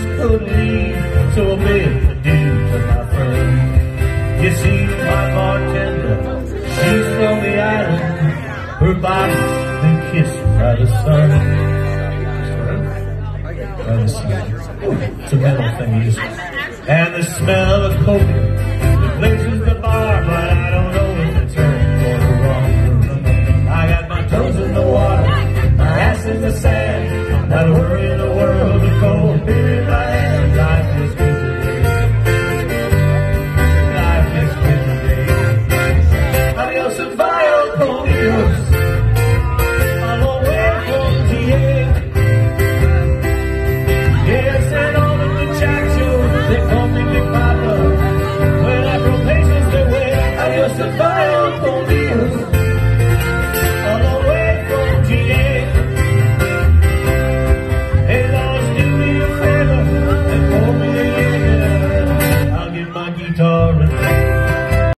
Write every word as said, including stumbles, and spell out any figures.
just couldn't leave, so I made the deal with my friend. You see, my bartender, she's from the island. Her body's been kissed by the sun. It's a metal thing, you just... And the smell of coke replaces the bar, but I don't know if it's right or wrong. I got my toes in the water, my ass in the sand, not a worry in the world, a cold beer in my hand. Life is good today. Life is good today. Adios and bye, Colios. I'm away from T A. Yes, and all of the jack shows, they call me Big Papa. When I throw patience their way, adios and bye, Colios.